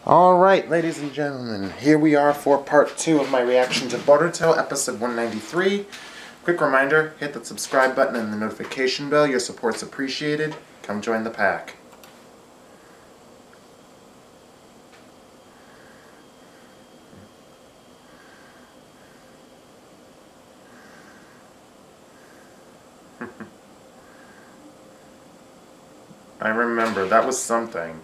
Alright, ladies and gentlemen, here we are for part 2 of my reaction to Boruto, episode 193. Quick reminder, hit that subscribe button and the notification bell. Your support's appreciated. Come join the pack. I remember, that was something.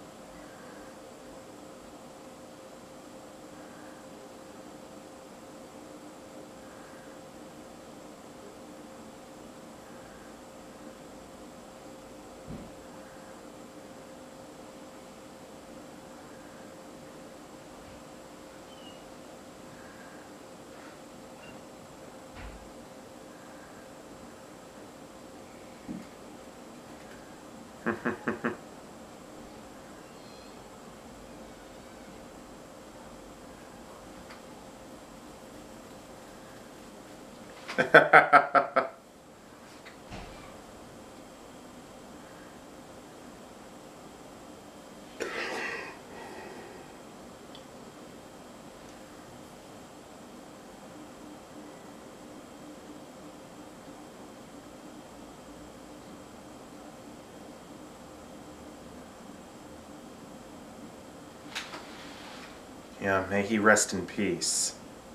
Yeah, may he rest in peace.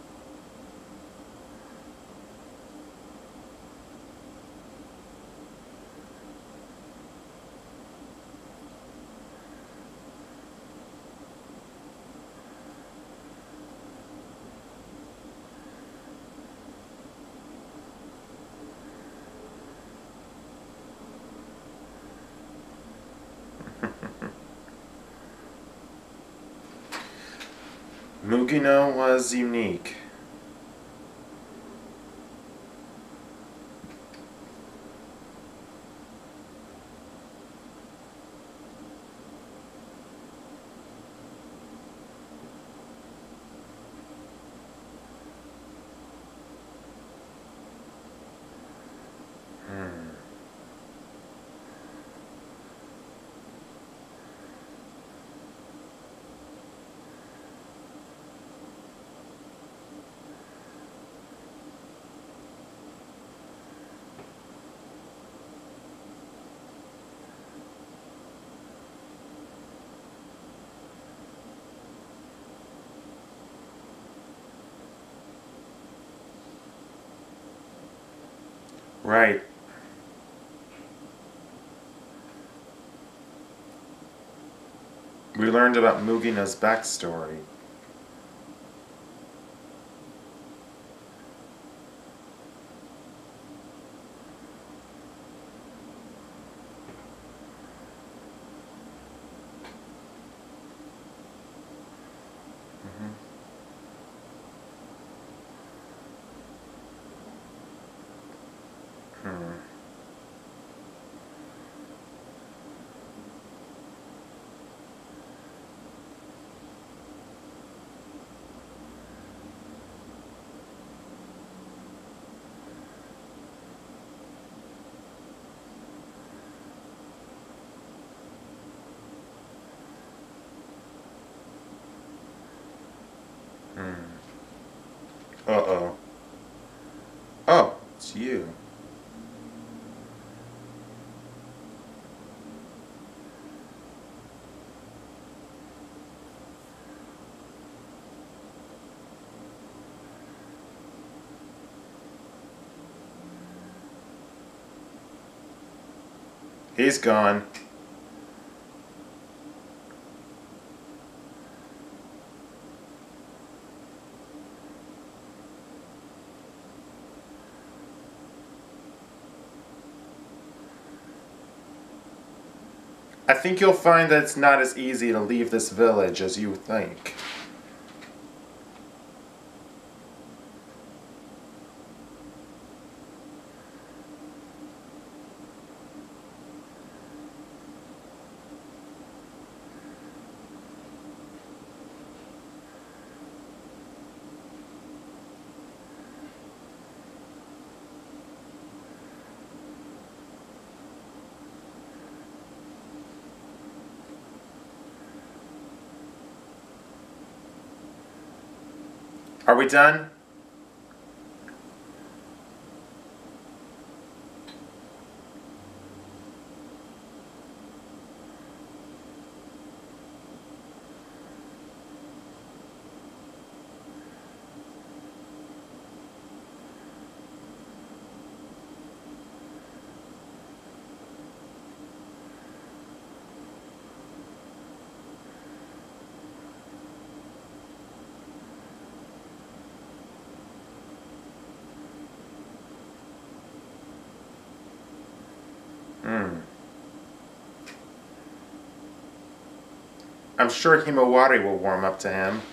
Mugino was unique. Right. We learned about Mugino's backstory. Uh-oh. Oh, it's you. He's gone. I think you'll find that it's not as easy to leave this village as you think. Are we done? I'm sure Himawari will warm up to him.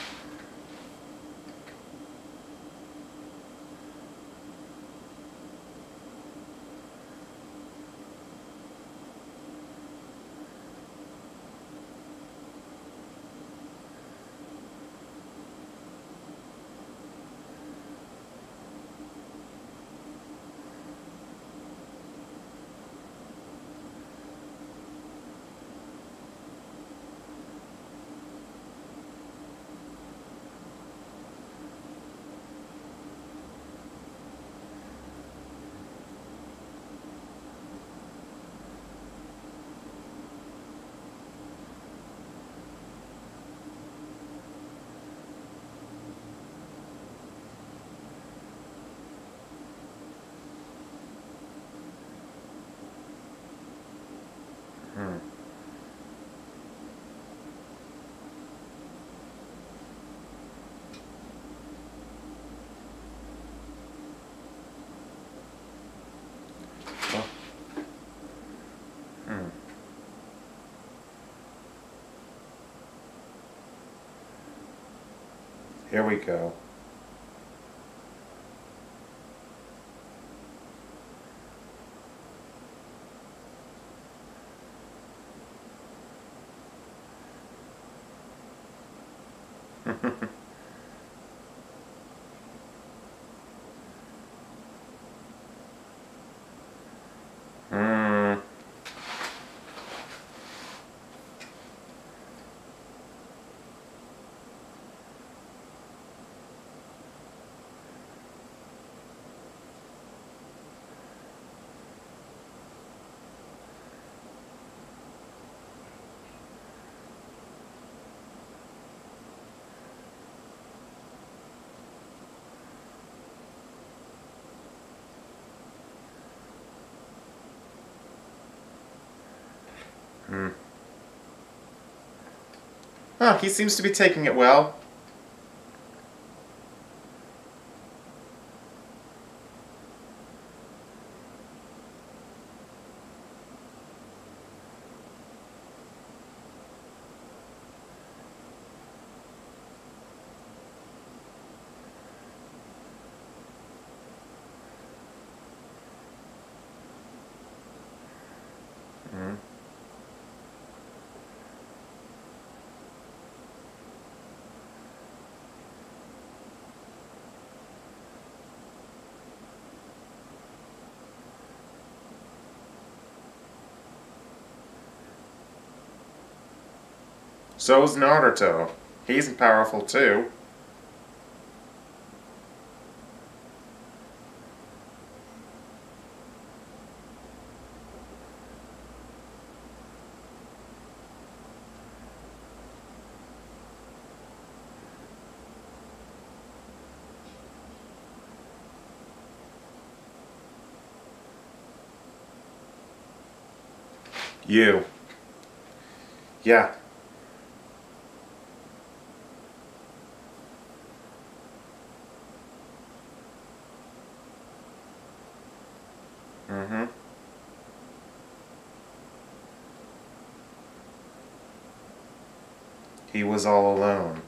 Here we go. Huh, he seems to be taking it well. So's Naruto. He's powerful too. You. Yeah. He was all alone.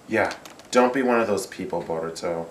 Yeah, don't be one of those people, Boruto.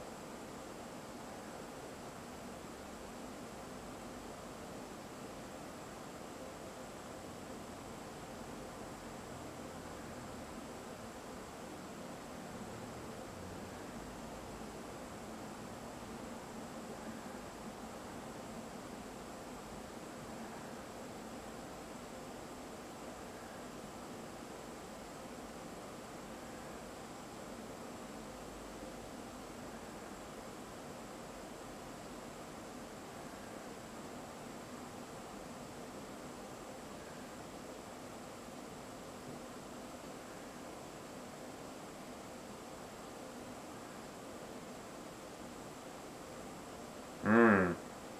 Hmm.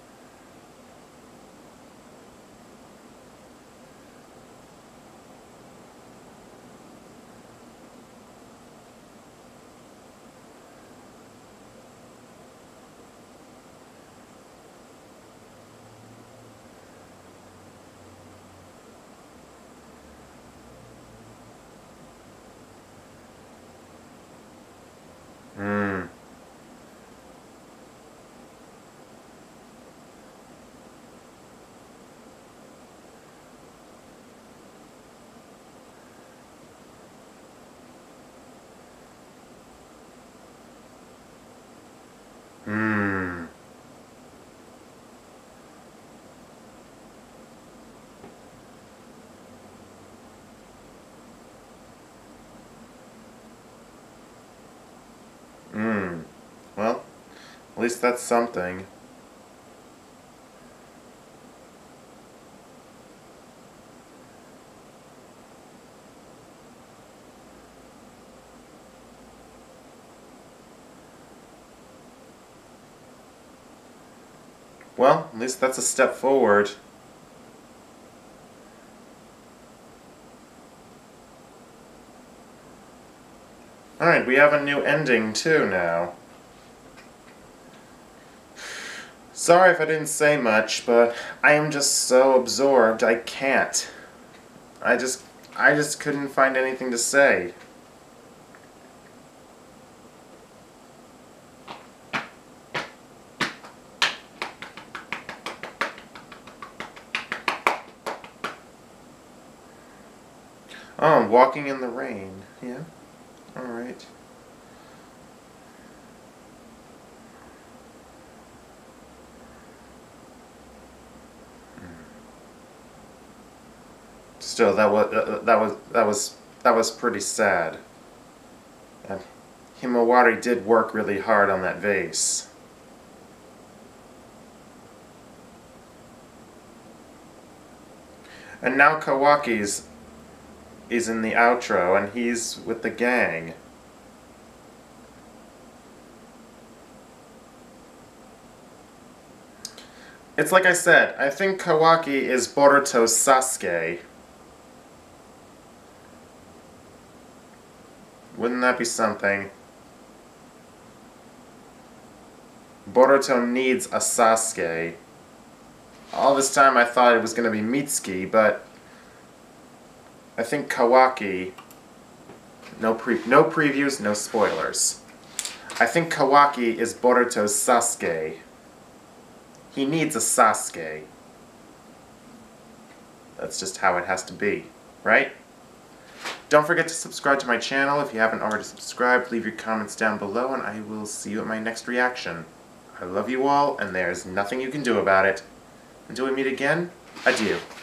Hmm. Hmm. Hmm. Well, at least that's something. Well, at least that's a step forward. Alright, we have a new ending too now. Sorry if I didn't say much, but I am just so absorbed I can't. I just couldn't find anything to say. Oh, walking in the rain. Yeah. Alright. Still, that was pretty sad. And Himawari did work really hard on that vase. And now Kawaki's is in the outro, and he's with the gang. It's like I said, I think Kawaki is Boruto's Sasuke. Wouldn't that be something? Boruto needs a Sasuke. All this time I thought it was going to be Mitsuki, but I think Kawaki... No previews, no spoilers. I think Kawaki is Boruto's Sasuke. He needs a Sasuke. That's just how it has to be, right? Don't forget to subscribe to my channel if you haven't already subscribed. Leave your comments down below, and I will see you at my next reaction. I love you all, and there's nothing you can do about it. Until we meet again, adieu.